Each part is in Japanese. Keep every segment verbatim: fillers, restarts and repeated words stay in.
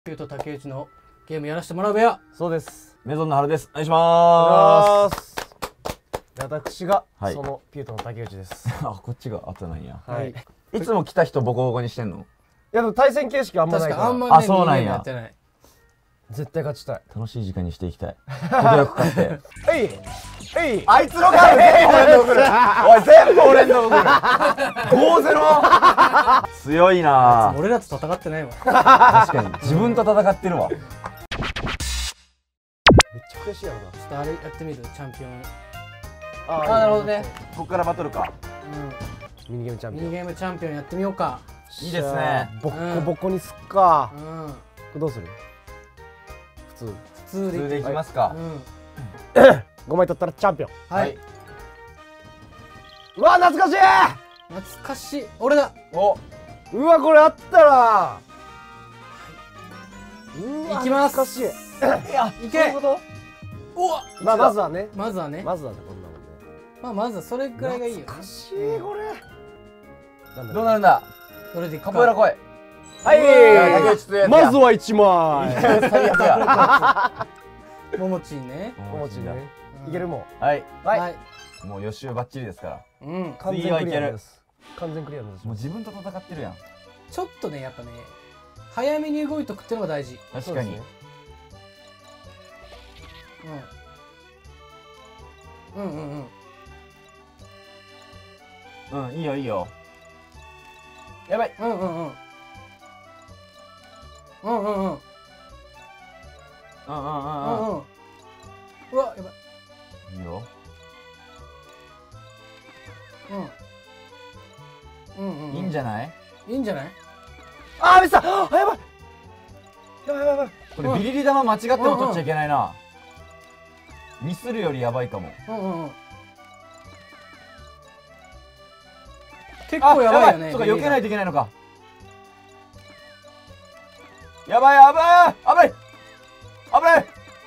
ピューと竹内のゲームやらせてもらう部屋。 そうです。 メゾンの春です。お願いしまーす。 私が、 はい、 そのピュートの竹内です。 あ、こっちが後なんや。 はい。 いつも来た人ボコボコにしてんの？ いやでも対戦形式あんまないから。 確かあんまね、 あ、そうなんや。 絶対勝ちたい。 楽しい時間にしていきたい。程よく勝って。 えいえい。 あいつのカード全部俺の送る。おい全部俺の送る。ごゼロ。強いな。 俺らと戦ってないわ。 確かに自分と戦ってるわ。 めっちゃ悔しいやろな。 ちょっとあれやってみる、チャンピオン。 ああ、なるほどね。 こっからバトルか。 うん。 ミニゲームチャンピオン。 ミニゲームチャンピオンやってみようか。 いいですね。 ボッコボコにすっか。 うん。これどうする？普通。 普通でいきますか。 うん。 ごまい取ったらチャンピオン。 はい。 うわ懐かしい。 懐かしい。俺だ。 お。 うわこれあったら。 いきます。 懐かしい。 いや、いけ。 お。まあまずはね。 まずはね。 まずはねこんなもんね。 まあまずはそれくらいがいいよ。 懐かしいこれ。 どうなるんだ。 それでカポエラ来い。 はい。 竹内とやつや。 まずは一枚。 最悪や。 ももちね。 ももちね。いけるもん。 はいはい。 もう予習バッチリですから。 うん。 完全クリアです。完全クリアです。 もう自分と戦ってるやん。 ちょっとねやっぱね早めに動いとくってのが大事。 確かに。 うん。うんうんうん。うんいいよいいよ。やばい。 うんうんうん。うんうんうん。うんうんうんうん。うわやばい。 いいよ。 うん。うんうん。 いいんじゃない？ いいんじゃない？ あーミスった。あやばい。やばいやばいやばい。 これビリリ玉間違っても取っちゃいけないな。ミスるよりやばいかも。 うんうんうん。結構やばいよね。 そうか避けないといけないのか。やばいやばい危ない危ない。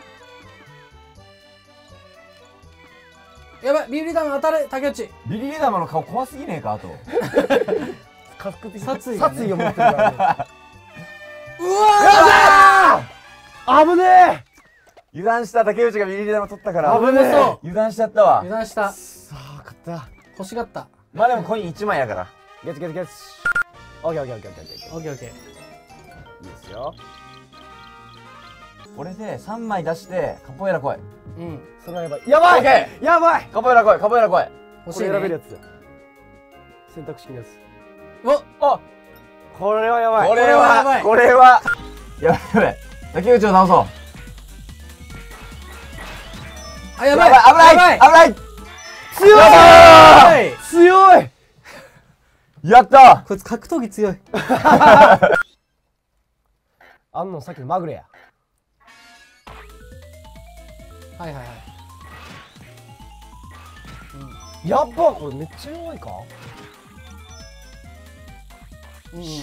やばいビリリ玉当たる竹内。 ビリリ玉の顔怖すぎねえかあと。 殺意殺意を持ってるからね。 うわー危ねえ。 油断した竹内がビリリ玉取ったから危ねえ。 油断しちゃったわ。 油断した。 さあ勝った。 欲しがった。 まあでもコインいちまいやから。 ゲツゲツゲツ。オッケーオッケーオッケーオッケーオッケーオッケー。 いいですよ。 これでさんまい出してカポエラ来い。 うん。 それはやばい。やばい。やばい。 カポエラ来いカポエラ来い。 欲しいね。 これ選べるやつ。選択式のやつ。 おあこれはやばい。 これはこれはやばいやばい。竹内を直そう。 あやばい危ない危ない。 強い強い。 やったこいつ格闘技強い。 あんのさっきのまぐれや。 はいはいはい。 やっぱこれめっちゃ弱いか。 うんうんうん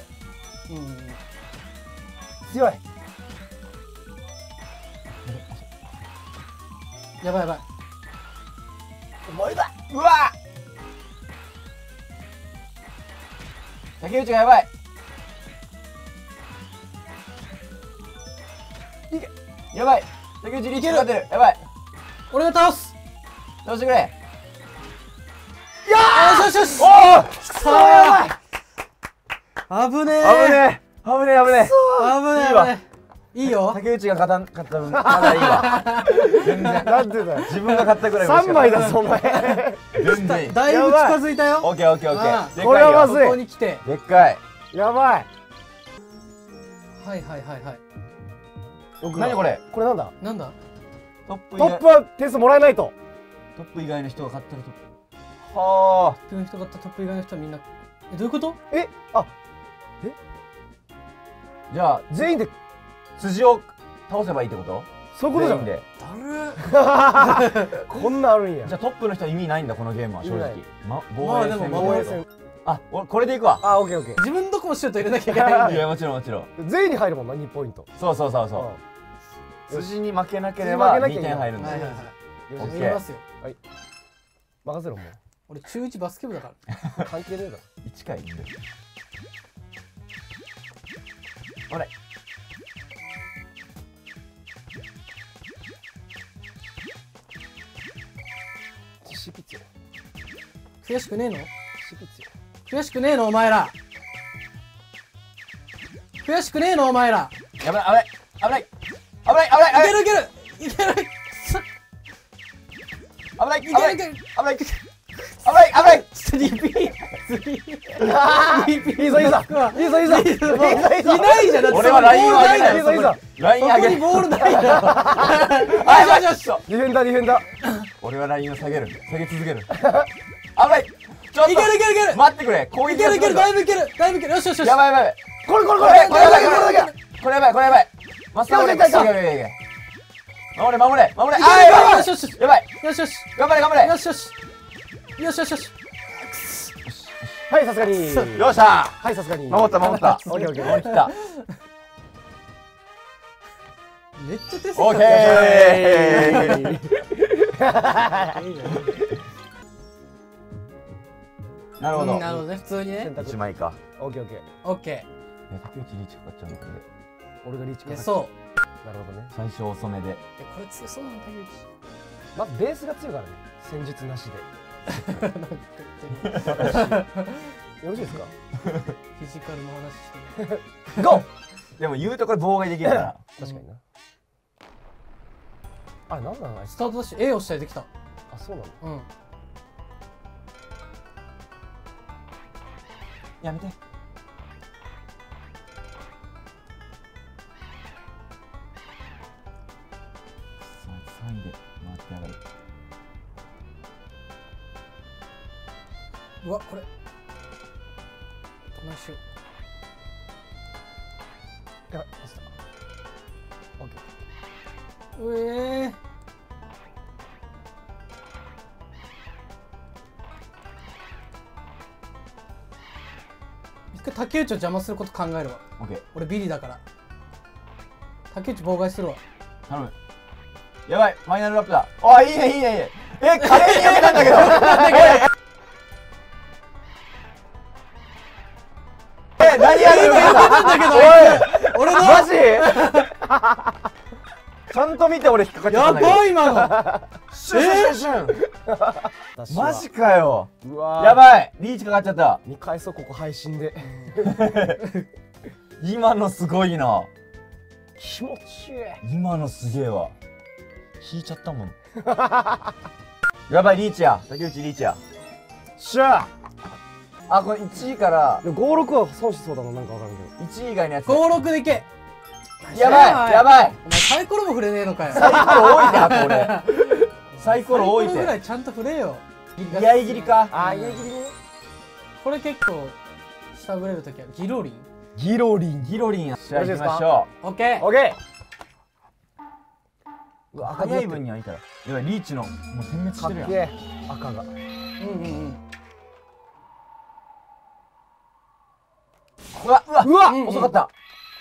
強い。 やばいやばい。 お前だ。 うわ竹内がやばい。いけやばい。竹内リーチかかってる。やばい。 俺が倒す。 倒してくれ。 よしよしよし。 おおさあ危ねえ危ねえ危ねえ危ねえ。 危ねえ危ねえ。いいよ。 竹内が勝たん勝った分まだいいわ。全然なんでだよ。 自分が勝ったぐらい三枚だぞお前。 全然いい。 だいぶ近づいたよ。 オッケーオッケーオッケー。 これはまずい。 ここに来て。 でっかい。 やばい。 はいはいはいはい。 何これ。 これなんだ。 なんだ。 トップトップは点数もらえないと。 トップ以外の人が勝ってると。はあ。 トップの人がトップ以外の人はみんな。えどういうこと？ えあえじゃあ全員で辻を倒せばいいってこと？ そういうことじゃん。 で。 こんなんあるんや。 じゃあトップの人は意味ないんだこのゲームは正直。ままあでも防衛戦。 あ、俺これでいくわ。 あオッケーオッケー。 自分どこもシュート入れなきゃいけないんだよ。 いやもちろんもちろん。 全員に入るもんなにポイント。 そうそうそうそう。辻に負けなければにてん入るんだよ。 はいはいはい。 オッケー。 入れますよ。 はい。任せろもう。 俺中一バスケ部だから。 関係ねえだろ。 いちかいいんだよ。ほれ。 悔しくねえの私物よ。 悔しくねえのお前ら悔しくねえのお前らやばい、危ない危ない危ない危ない危ないいけるいけるいける危ない危いないけるいける危ない危ない危ないスリーピースリーああ、いいぞいいぞ。いいぞいいぞ。いいぞいいぞ。 いないじゃんだって俺はラインを上げないいいぞいいぞ。 ライン上げそこにボールないだろあ、やばいよしディフェンダーディフェンダー。 俺はラインを下げる下げ続ける危ないちょっといけるいけるいける待ってくれ攻撃いけるいけるがだいぶいけるだいぶいけるよしよしよしやばいやばいやばいこれこれここれれ。 これやばいこれやばいこれやばいこれやばいまっすぐ守れいけいけいけいけいけいけ守れ守れ守れいけるあーやばいよしよしよしやばいよしよし頑張れ頑張れよしよしよしよしよしはい、さすがに。 よっしゃはい、さすがに。 守った守ったオッケーオッケー。 守りきっためっちゃ手オッケーなるほどなるほどね普通にね選択一枚かオッケーオッケー。 オッケえ竹内リーチかかっちゃうんだこれで俺がリーチかーいやそうなるほどね。 最初遅めでえこれ強そうなんだ竹内まずベースが強いからね。戦術なしで。 なんか勝手によろしいですか？ フィジカルの話してるゴー。 でも言うとこれ妨害できるから確かにな。あれ、なんなのあいつ。 スタートだし A をしたりできたあ、そうなの。 うんやめてさんいで回ってやがるうわこれどないしよやばい、落ちた。オッケー。 ううえー一回竹内を邪魔すること考えるわオッケー俺ビリだから竹内妨害するわ頼むやばいファイナルラップだあいいねいいねいいねえ華麗にやめたんだけどえ何やるんだけど俺のマジちゃんと見て俺引っかかっちゃったやんだけどばい今のシュンシュンシュン私はマジかようわー。 やばいリーチかかっちゃった見返そう、ここ配信で。 今のすごいな気持ちいい。 今のすげえわ引いちゃったもんやばいリーチや竹内リーチやしゃあこれいちいからあ。ごろくは損しそうだな、なんかわからんけど。 いちい以外のやつごろくでいけやばいやばいお前サイコロも触れねえのかよサイコロ多いなこれサイコロ多いサイコロぐらていちゃんと触れよ居合切りかあー、ギリギリね。 これ結構下ぶれるときはギロリンギロリン。 ギロリン試合行きよろしいですかましょオッケーオッケー。うわ、 う赤早い分にはいいからやばいリーチのもう点滅してるやんかっけえ。赤が。 うんうんうんうわうわうわうん遅かった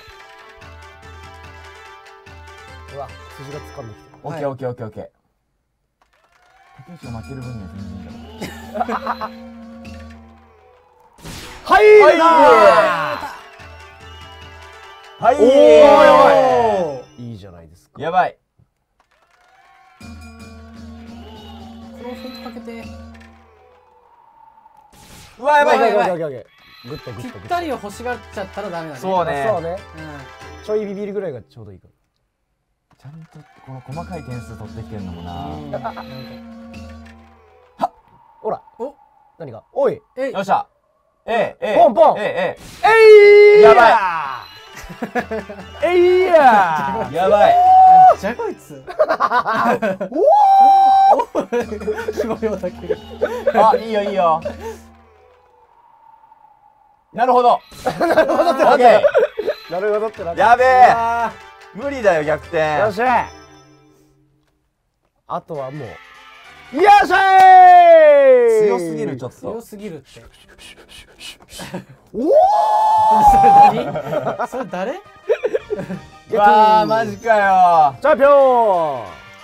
うわ、筋が掴んできてる。 オッケーオッケーオッケーオッケー竹内が負ける分には全然いいんだろはいはいはいおーやばいいいじゃないですか。 やばいこれをフェイントかけてうわやばいやばいオッケーオッケーオッケー。グッとグッとグッと。 ぴったりを欲しがっちゃったらダメだねそうねそうね。 うちょいビビりぐらいがちょうどいいかちゃんとこの細かい点数取ってきてるのもな、 んなんから。ほら。 お何が。おい。 えいよっしゃええええポンポンええいやばいえいやえやばいじゃこいつおおキモよだけどあいいよいいよなるほどなるほどってオッケなってなるほどってなってやべえあ無理だよ逆転ーよっしゃあとはもうよっしゃい強すぎるちょっ強とすぎるっておおそれ何それ誰うわーマジかよチャンピオン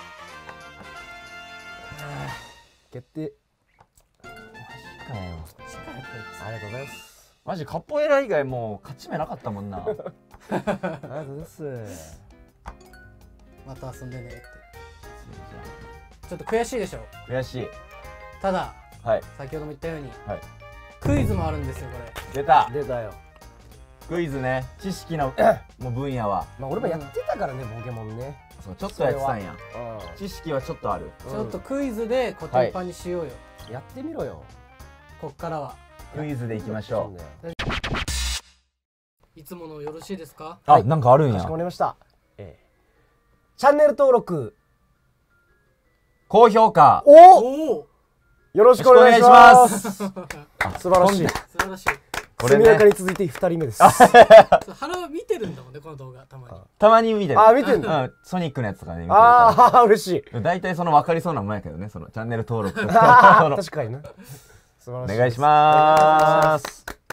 決定マジかよありがとうございますマジカポエラ以外もう勝ち目なかったもんなありがとうございますまた遊んでねってちょっと悔しいでしょ悔しいただはい先ほども言ったように、 はいクイズもあるんですよこれ。 出た出たよ。 クイズね知識のもう分野はまあ俺もやってたからね、ポケモンね。 そうちょっとやってたんやう知識はちょっとあるちょっとクイズでコテンパンにしようよ、 ん。やってみろよ。 こっからは。 クイズでいきましょういつものよろしいですか？ あなんかあるんやかしこまりました。ええ。チャンネル登録。 高評価おおお、 よろしくお願いします。 す素晴らしい。 素晴らしい。 これ速やかねに続いてふたりめです。 原は見てるんだもんねこの動画たまに。 たまに見てるあ、見てんだ。 うんソニックのやつとかね見てるかああ、嬉しい。 ら大体その分かりそうなもんやけどねそのチャンネル登録とかその確かにね。素晴らしい。 お願いします